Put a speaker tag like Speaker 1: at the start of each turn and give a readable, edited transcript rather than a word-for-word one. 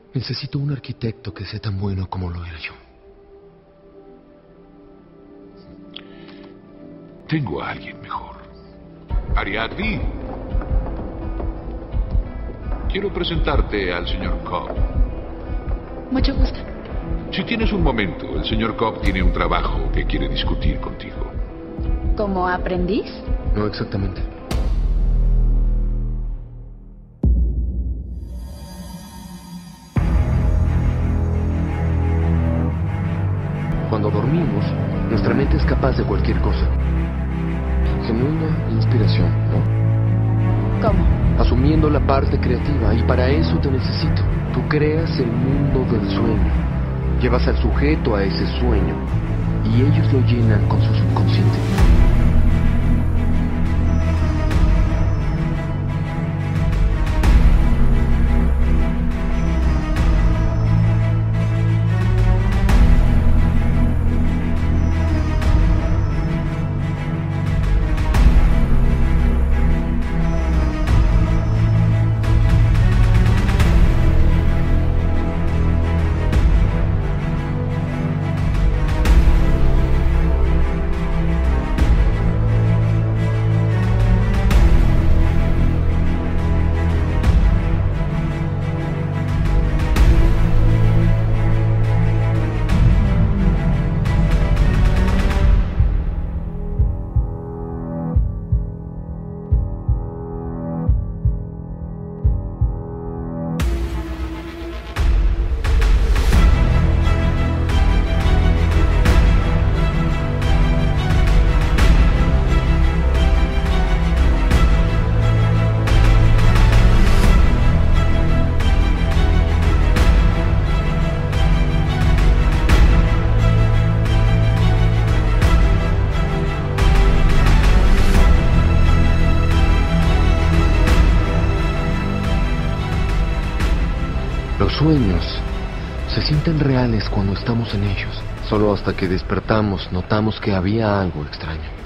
Speaker 1: Necesito un arquitecto que sea tan bueno como lo era yo.
Speaker 2: Tengo a alguien mejor. Ariadne. Quiero presentarte al señor Cobb.
Speaker 3: Mucho gusto.
Speaker 2: Si tienes un momento, el señor Cobb tiene un trabajo que quiere discutir contigo.
Speaker 3: ¿Como aprendiz?
Speaker 1: No exactamente. Cuando dormimos, nuestra mente es capaz de cualquier cosa. Genuina inspiración, ¿no?
Speaker 3: ¿Cómo?
Speaker 1: Asumiendo la parte creativa, y para eso te necesito. Tú creas el mundo del sueño. Llevas al sujeto a ese sueño, y ellos lo llenan con su subconsciente. Los sueños se sienten reales cuando estamos en ellos. Solo hasta que despertamos notamos que había algo extraño.